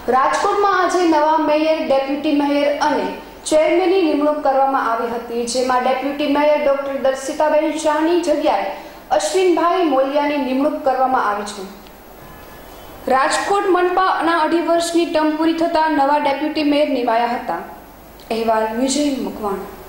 રાજકોટમાં આજે નવા મેયર, ડેપ્યુટી મેયર અને ચેરમેનની નિમણૂક કરવામાં આવી હતી, જેમાં ડેપ્યુટી મેયર ડોક્ટર દર્શિતાબેન શાહની જગ્યાએ અશ્વિનભાઈ મોલિયાની નિમણૂક કરવામાં આવી છે। રાજકોટ મનપાના 2.5 વર્ષની ટર્મ પૂરી થતા નવા ડેપ્યુટી મેયર નિમાયા હતા। અહેવાલ વિજય મકવાણા।